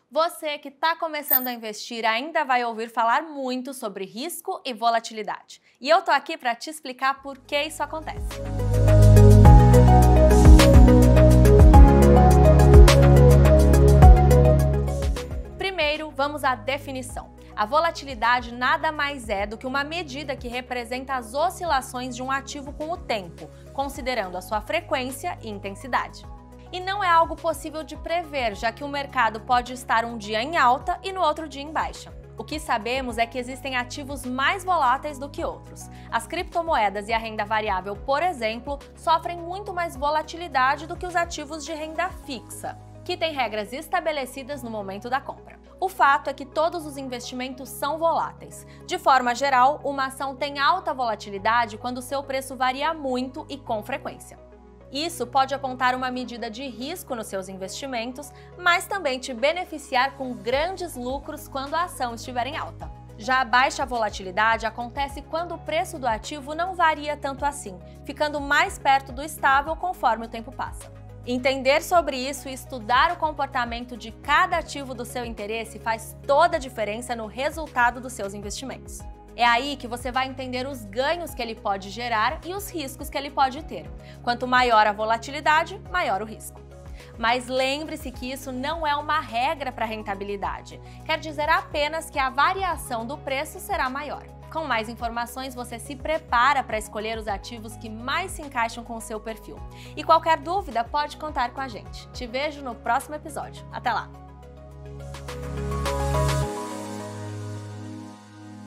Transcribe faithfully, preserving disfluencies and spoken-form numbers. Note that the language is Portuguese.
Você que está começando a investir ainda vai ouvir falar muito sobre risco e volatilidade. E eu tô aqui para te explicar por que isso acontece. Primeiro, vamos à definição. A volatilidade nada mais é do que uma medida que representa as oscilações de um ativo com o tempo, considerando a sua frequência e intensidade. E não é algo possível de prever, já que o mercado pode estar um dia em alta e no outro dia em baixa. O que sabemos é que existem ativos mais voláteis do que outros. As criptomoedas e a renda variável, por exemplo, sofrem muito mais volatilidade do que os ativos de renda fixa, que têm regras estabelecidas no momento da compra. O fato é que todos os investimentos são voláteis. De forma geral, uma ação tem alta volatilidade quando seu preço varia muito e com frequência. Isso pode apontar uma medida de risco nos seus investimentos, mas também te beneficiar com grandes lucros quando a ação estiver em alta. Já a baixa volatilidade acontece quando o preço do ativo não varia tanto assim, ficando mais perto do estável conforme o tempo passa. Entender sobre isso e estudar o comportamento de cada ativo do seu interesse faz toda a diferença no resultado dos seus investimentos. É aí que você vai entender os ganhos que ele pode gerar e os riscos que ele pode ter. Quanto maior a volatilidade, maior o risco. Mas lembre-se que isso não é uma regra para rentabilidade. Quer dizer apenas que a variação do preço será maior. Com mais informações, você se prepara para escolher os ativos que mais se encaixam com o seu perfil. E qualquer dúvida, pode contar com a gente. Te vejo no próximo episódio. Até lá!